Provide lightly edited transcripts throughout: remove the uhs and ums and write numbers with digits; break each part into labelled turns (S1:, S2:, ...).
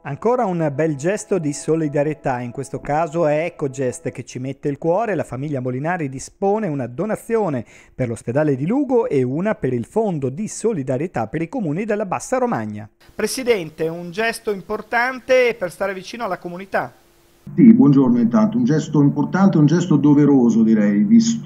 S1: Ancora un bel gesto di solidarietà, in questo caso è Ecogest che ci mette il cuore. La famiglia Molinari dispone una donazione per l'ospedale di Lugo e una per il fondo di solidarietà per i comuni della Bassa Romagna. Presidente, un gesto importante per stare vicino alla comunità.
S2: Sì, buongiorno intanto, un gesto importante, un gesto doveroso direi,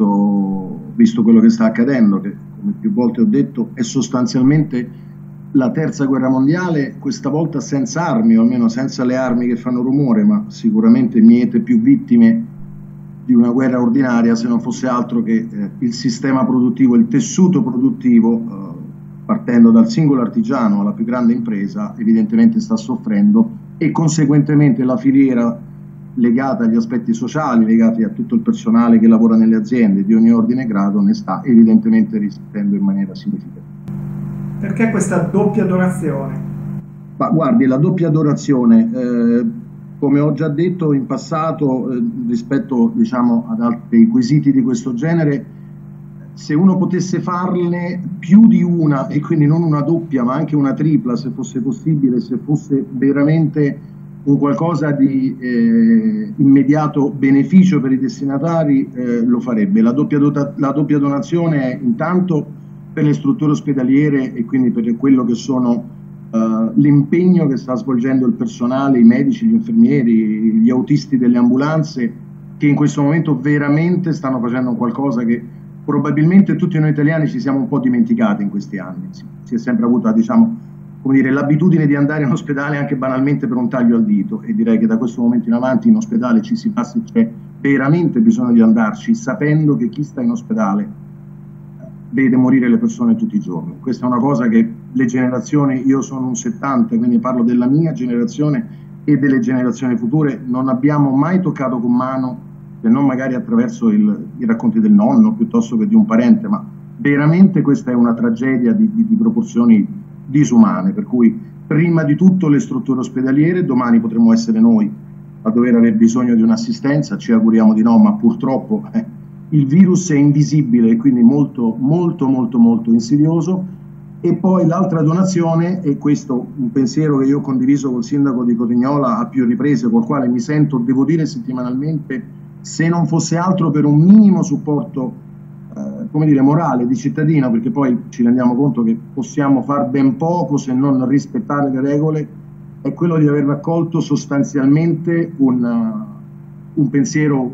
S2: visto quello che sta accadendo, che come più volte ho detto è sostanzialmente la terza guerra mondiale, questa volta senza armi, o almeno senza le armi che fanno rumore, ma sicuramente miete più vittime di una guerra ordinaria, se non fosse altro che il sistema produttivo, il tessuto produttivo, partendo dal singolo artigiano alla più grande impresa, evidentemente sta soffrendo e conseguentemente la filiera legata agli aspetti sociali, legati a tutto il personale che lavora nelle aziende di ogni ordine e grado, ne sta evidentemente risentendo in maniera significativa.
S3: Perché questa doppia donazione?
S2: Ma guardi, la doppia donazione, come ho già detto in passato, rispetto diciamo, ad altri quesiti di questo genere, se uno potesse farne più di una, e quindi non una doppia ma anche una tripla, se fosse possibile, se fosse veramente un qualcosa di immediato beneficio per i destinatari, lo farebbe. La doppia donazione è intanto per le strutture ospedaliere e quindi per quello che sono l'impegno che sta svolgendo il personale, i medici, gli infermieri, gli autisti delle ambulanze, che in questo momento veramente stanno facendo qualcosa che probabilmente tutti noi italiani ci siamo un po' dimenticati in questi anni. Si è sempre avuta, diciamo, come dire, l'abitudine di andare in ospedale anche banalmente per un taglio al dito, e direi che da questo momento in avanti in ospedale ci si passi, c'è veramente bisogno di andarci sapendo che chi sta in ospedale vede morire le persone tutti i giorni. Questa è una cosa che le generazioni, io sono un 70, quindi parlo della mia generazione e delle generazioni future, non abbiamo mai toccato con mano, se non magari attraverso i racconti del nonno piuttosto che di un parente, ma veramente questa è una tragedia di proporzioni disumane, per cui prima di tutto le strutture ospedaliere, domani potremmo essere noi a dover aver bisogno di un'assistenza, ci auguriamo di no, ma purtroppo il virus è invisibile e quindi molto insidioso. E poi l'altra donazione, e questo un pensiero che io ho condiviso col sindaco di Cotignola a più riprese, col quale mi sento, devo dire, settimanalmente, se non fosse altro per un minimo supporto come dire, morale di cittadino, perché poi ci rendiamo conto che possiamo far ben poco se non rispettare le regole, è quello di aver raccolto sostanzialmente un pensiero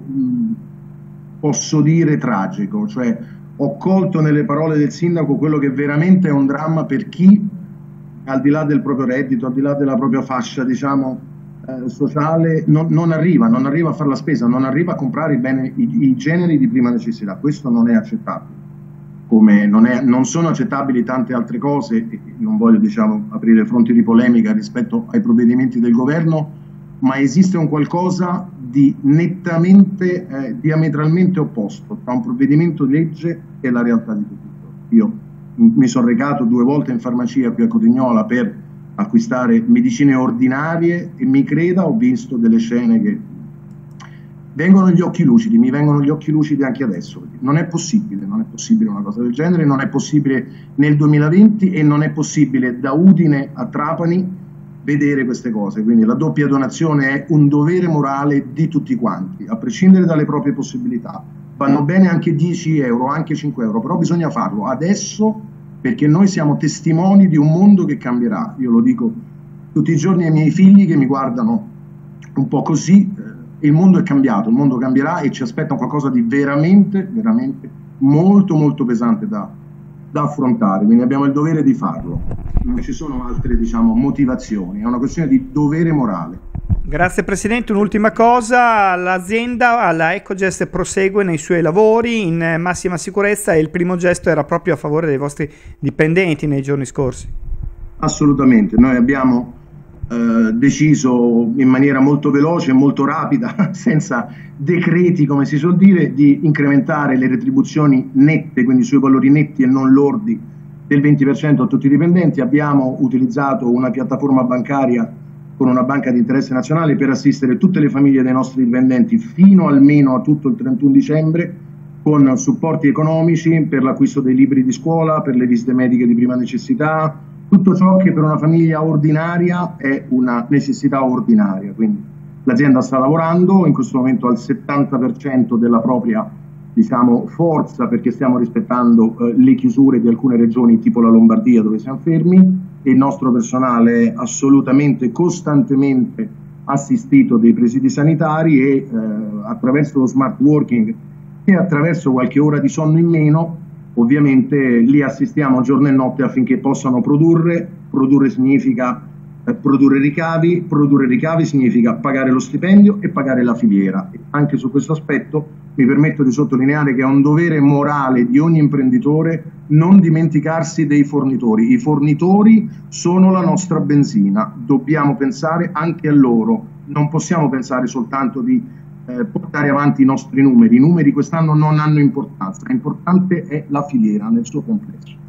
S2: posso dire tragico, cioè ho colto nelle parole del sindaco quello che veramente è un dramma per chi, al di là del proprio reddito, al di là della propria fascia, diciamo, sociale, non arriva a fare la spesa, non arriva a comprare i generi di prima necessità. Questo non è accettabile, come non sono accettabili tante altre cose, e non voglio, diciamo, aprire fronti di polemica rispetto ai provvedimenti del governo, ma esiste un qualcosa di nettamente, diametralmente opposto tra un provvedimento di legge e la realtà di tutto. Io mi sono recato 2 volte in farmacia qui a Cotignola per acquistare medicine ordinarie e mi creda, ho visto delle scene che vengono gli occhi lucidi, mi vengono gli occhi lucidi anche adesso. Non è possibile una cosa del genere, non è possibile nel 2020 e non è possibile da Udine a Trapani vedere queste cose. Quindi la doppia donazione è un dovere morale di tutti quanti, a prescindere dalle proprie possibilità. Vanno bene anche 10 euro, anche 5 euro, però bisogna farlo adesso, perché noi siamo testimoni di un mondo che cambierà. Io lo dico tutti i giorni ai miei figli che mi guardano un po' così, il mondo è cambiato, il mondo cambierà e ci aspetta qualcosa di veramente molto pesante da affrontare, quindi abbiamo il dovere di farlo. Non ci sono altre, diciamo, motivazioni, è una questione di dovere morale.
S1: Grazie Presidente, un'ultima cosa, l'azienda, la Ecogest, prosegue nei suoi lavori in massima sicurezza e il primo gesto era proprio a favore dei vostri dipendenti nei giorni scorsi.
S2: Assolutamente, noi abbiamo deciso in maniera molto veloce e molto rapida, senza decreti come si suol dire, di incrementare le retribuzioni nette, quindi sui valori netti e non lordi, del 20% a tutti i dipendenti. Abbiamo utilizzato una piattaforma bancaria con una banca di interesse nazionale per assistere tutte le famiglie dei nostri dipendenti fino almeno a tutto il 31 dicembre, con supporti economici per l'acquisto dei libri di scuola, per le visite mediche di prima necessità, tutto ciò che per una famiglia ordinaria è una necessità ordinaria. Quindi l'azienda sta lavorando in questo momento al 70% della propria, diciamo, forza, perché stiamo rispettando le chiusure di alcune regioni tipo la Lombardia dove siamo fermi, e il nostro personale è assolutamente, costantemente assistito dei presidi sanitari e attraverso lo smart working e attraverso qualche ora di sonno in meno, ovviamente li assistiamo giorno e notte affinché possano produrre. Produrre significa produrre ricavi significa pagare lo stipendio e pagare la filiera. E anche su questo aspetto mi permetto di sottolineare che è un dovere morale di ogni imprenditore non dimenticarsi dei fornitori. I fornitori sono la nostra benzina, dobbiamo pensare anche a loro, non possiamo pensare soltanto di portare avanti i nostri numeri. I numeri quest'anno non hanno importanza, l'importante è la filiera nel suo complesso.